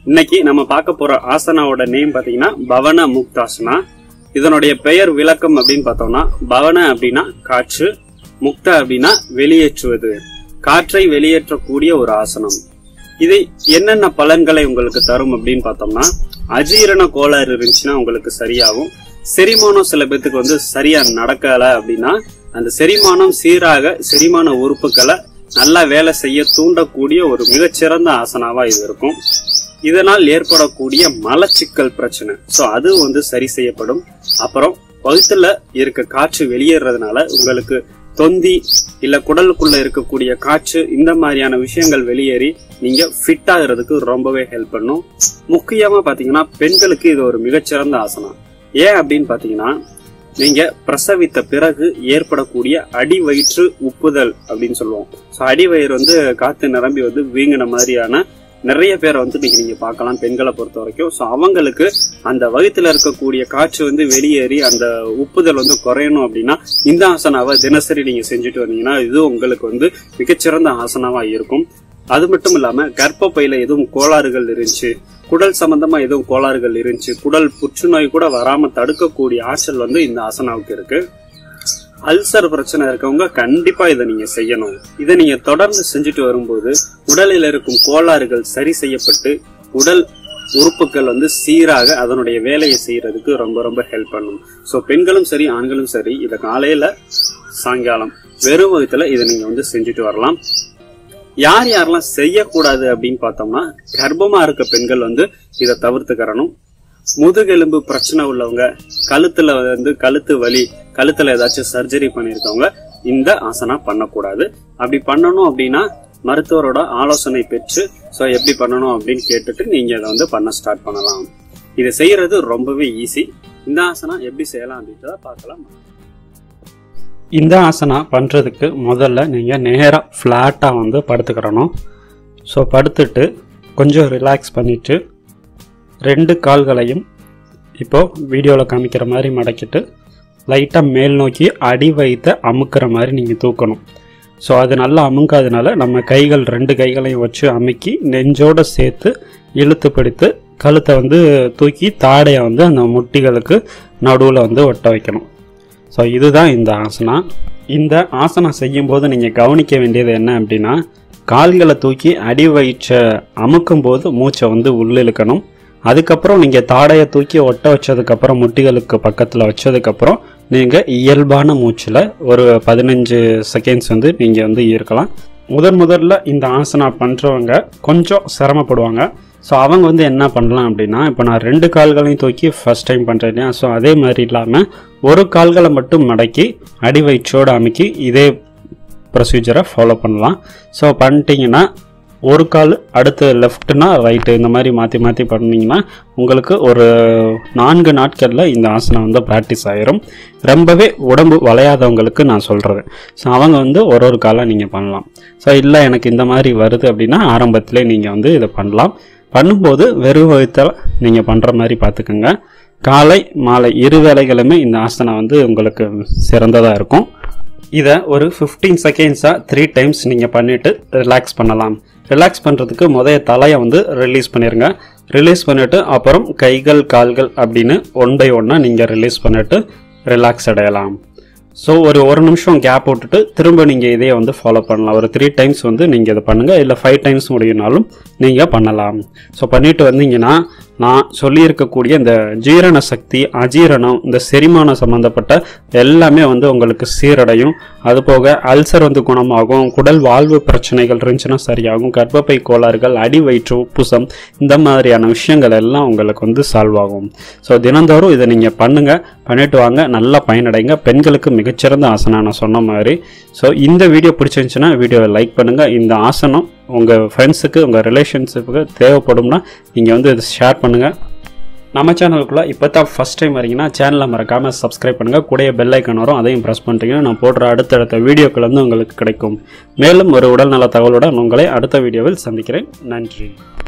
இன்னைக்கு நம்ம பார்க்க போற ஆசனாவோட நேம் பாத்தீங்கன்னா பவன முக்தாசனா. இதனுடைய பெயர் விளக்கம் அப்படின்னு பார்த்தோம்னா, பவன அப்படின்னா காற்று, முக்த அப்படின்னா வெளியேற்றுவது, காற்றை வெளியேற்றக்கூடிய ஒரு ஆசனம். இது என்னென்ன பலன்களை உங்களுக்கு தரும் அப்படின்னு பார்த்தோம்னா, அஜீரண கோளாறு இருந்துச்சுன்னா உங்களுக்கு சரியாகும். செரிமானம் சில பேத்துக்கு சரியா நடக்கல அப்படின்னா அந்த செரிமானம் சீராக செரிமான உறுப்புகளை நல்லா வேலை செய்ய தூண்டக்கூடிய ஒரு மிகச்சிறந்த ஆசனாவா இது இருக்கும். இதனால் ஏற்படக்கூடிய மலச்சிக்கல் பிரச்சனை அது சரி செய்யப்படும். அப்புறம் வயிற்றுல இருக்க காற்று வெளியேறதுனால உங்களுக்கு தொந்தி இல்ல குடலுக்குள்ள இருக்கக்கூடிய காற்று இந்த மாதிரியான விஷயங்கள் வெளியேறி நீங்க ஃபிட் ஆகிறதுக்கு ரொம்பவே ஹெல்ப் பண்ணும். முக்கியமா பாத்தீங்கன்னா பெண்களுக்கு இது ஒரு மிகச்சிறந்த ஆசனம். ஏன் அப்படின்னு பாத்தீங்கன்னா, நீங்க பிரசவித்த பிறகு ஏற்படக்கூடிய அடி வயிற்று உப்புதல் அப்படின்னு சொல்லுவோம். அடிவயிறு காத்து நிரம்பி வீங்கின மாதிரியான நிறைய பேரை நீங்க பார்க்கலாம் பெண்களை பொறுத்த வரைக்கும். அவங்களுக்கு அந்த வயிற்றுல இருக்கக்கூடிய காற்று வெளியேறி அந்த உப்புதல் குறையணும் அப்படின்னா இந்த ஆசனாவை தினசரி நீங்க செஞ்சுட்டு வந்தீங்கன்னா இது உங்களுக்கு மிகச்சிறந்த ஆசனாவா இருக்கும். அது மட்டும் இல்லாம கர்ப்பப்பையில எதுவும் கோளாறுகள் இருந்துச்சு, குடல் சம்பந்தமா எதுவும் கோளாறுகள் இருந்துச்சு, குடல் புற்றுநோய் கூட வராம தடுக்கக்கூடிய ஆற்றல் இந்த ஆசனாவுக்கு இருக்கு. அல்சர் பிரச்சனை இருக்கவங்க கண்டிப்பா இதை நீங்க செய்யணும். இதை நீங்க தொடர்ந்து செஞ்சுட்டு வரும்போது உடலில் இருக்கும் கோளாறுகள் சரி செய்யப்பட்டு உடல் உறுப்புகள் சீராக அதனுடைய வேலையை செய்யறதுக்கு ரொம்ப ரொம்ப ஹெல்ப் பண்ணும். பெண்களும் சரி ஆண்களும் சரி இதை காலையில சாயங்காலம் வெறும் வயிற்றுல இதை நீங்க செஞ்சுட்டு வரலாம். யார் யாரெல்லாம் செய்யக்கூடாது அப்படின்னு பார்த்தோம்னா, கர்ப்பமா இருக்க பெண்கள் இதை தவிர்த்துக்கிறணும். முதுகெலும்பு பிரச்சனை உள்ளவங்க, கழுத்துல கழுத்து வலி, கழுத்துல ஏதாச்சும் சர்ஜரி பண்ணிருக்கவங்க இந்த ஆசனா பண்ணக்கூடாது. அப்படி பண்ணணும் அப்படின்னா மருத்துவரோட ஆலோசனை பெற்று எப்படி பண்ணணும் அப்படின்னு கேட்டுட்டு நீங்க இதை பண்ண ஸ்டார்ட் பண்ணலாம். இதை செய்யறது ரொம்பவே ஈஸி. இந்த ஆசனா எப்படி செய்யலாம் அப்படின்றத பார்க்கலாம். இந்த ஆசனா பண்ணுறதுக்கு முதல்ல நீங்கள் நேராக ஃப்ளாட்டாக படுத்துக்கிறணும். படுத்துட்டு கொஞ்சம் ரிலாக்ஸ் பண்ணிவிட்டு 2 கால்களையும் இப்போது வீடியோவில் காமிக்கிற மாதிரி மடக்கிட்டு லைட்டாக மேல் நோக்கி அடி வைத்த அமுக்கிற மாதிரி நீங்கள் தூக்கணும். அது நல்லா அமுங்காதனால நம்ம கைகள் 2 கைகளையும் வச்சு அமுக்கி நெஞ்சோடு சேர்த்து இழுத்து பிடித்து கழுத்தை தூக்கி தாடையை அந்த முட்டிகளுக்கு நடுவில் ஒட்ட வைக்கணும். இதுதான் இந்த ஆசனா. இந்த ஆசனா செய்யும்போது நீங்கள் கவனிக்க வேண்டியது என்ன அப்படின்னா, கால்களை தூக்கி அடி வயிற்ற அமுக்கும் போது மூச்சை உள்ளிழுக்கணும். அதுக்கப்புறம் நீங்கள் தாடையை தூக்கி ஒட்ட வச்சதுக்கப்புறம் முட்டிகளுக்கு பக்கத்தில் வச்சதுக்கப்புறம் நீங்கள் இயல்பான மூச்சில் ஒரு 15 செகண்ட்ஸ் நீங்கள் இருக்கலாம். முதல்ல இந்த ஆசனா பண்ணுறவங்க கொஞ்சம் சிரமப்படுவாங்க. அவங்க என்ன பண்ணலாம் அப்படின்னா, இப்போ நான் 2 கால்களையும் தூக்கி ஃபர்ஸ்ட் டைம் பண்ணுறேன் இல்லையா, அதே மாதிரி இல்லாமல் ஒரு கால்களை மட்டும் மடக்கி அடி வயிற்றோடு அமுக்கி இதே ப்ரொசீஜரை ஃபாலோ பண்ணலாம். பண்ணிட்டீங்கன்னா ஒரு கால் அடுத்து லெஃப்ட்னா ரைட்டு இந்த மாதிரி மாற்றி மாற்றி பண்ணிங்கன்னா உங்களுக்கு ஒரு 4 நாட்களில் இந்த ஆசனம் ப்ராக்டிஸ் ஆகிரும். ரொம்பவே உடம்பு வளையாதவங்களுக்கு நான் சொல்கிறது. அவங்க ஒரு காலாக நீங்கள் பண்ணலாம். இல்லை எனக்கு இந்த மாதிரி வருது அப்படின்னா ஆரம்பத்திலே நீங்கள் இதை பண்ணலாம். பண்ணும்போது வெறும் வயிற்றில் நீங்கள் பண்ணுற மாதிரி பார்த்துக்கோங்க. காலை மாலை 2 வேளைகளுமே இந்த ஆசனம் உங்களுக்கு சிறந்ததாக இருக்கும். இதை ஒரு 15 செகண்ட்ஸாக 3 டைம்ஸ் நீங்கள் பண்ணிவிட்டு ரிலாக்ஸ் பண்ணலாம். ரிலாக்ஸ் பண்ணுறதுக்கு தலையை ரிலீஸ் பண்ணிடுங்க. ரிலீஸ் பண்ணிவிட்டு அப்புறம் கைகள் கால்கள் அப்படின்னு 1 by 1 நீங்கள் ரிலீஸ் பண்ணிவிட்டு ரிலாக்ஸ் அடையலாம். ஒரு நிமிஷம் கேப் விட்டுட்டு திரும்ப நீங்கள் இதே ஃபாலோ பண்ணலாம். ஒரு 3 டைம்ஸ் நீங்கள் இதை பண்ணுங்கள். இல்லை 5 டைம்ஸ் முடியும்னாலும் நீங்கள் பண்ணலாம். பண்ணிட்டு வந்தீங்கன்னா நான் சொல்லியிருக்கக்கூடிய இந்த ஜீரண சக்தி, அஜீரணம், இந்த செரிமானம் சம்மந்தப்பட்ட எல்லாமே உங்களுக்கு சீரடையும். அதுபோக அல்சர் குணமாகும். குடல் வாழ்வு பிரச்சனைகள் இருந்துச்சுன்னா சரியாகும். கர்ப்பப்பை கோளாறுகள், அடி வயிற்று உப்புசம், இந்த மாதிரியான விஷயங்கள் எல்லாம் உங்களுக்கு சால்வ் ஆகும். தினந்தோறும் இதை நீங்கள் பண்ணுங்கள். பண்ணிட்டு வாங்க, நல்லா பயனடைங்க. பெண்களுக்கு மிகச்சிறந்த ஆசனம் நான் சொன்ன மாதிரி. இந்த வீடியோ பிடிச்சிருந்துச்சுன்னா வீடியோவை லைக் பண்ணுங்கள். இந்த ஆசனம் உங்கள் ஃப்ரெண்ட்ஸுக்கு, உங்கள் ரிலேஷன்ஷிப்புக்கு தேவைப்படும்னா நீங்கள் இதை ஷேர் பண்ணுங்கள். நம்ம சேனலுக்குள்ளே இப்போ தான் ஃபஸ்ட் டைம் வரீங்கன்னா சேனலை மறக்காமல் சப்ஸ்கிரைப் பண்ணுங்கள். கூடயே பெல் ஐக்கான் வரும், அதையும் ப்ரெஸ் பண்ணிட்டீங்கன்னா நான் போடுற அடுத்தடுத்த வீடியோக்கள் உங்களுக்கு கிடைக்கும். மேலும் ஒரு உடல்நல தகவலுடன் உங்களை அடுத்த வீடியோவில் சந்திக்கிறேன். நன்றி.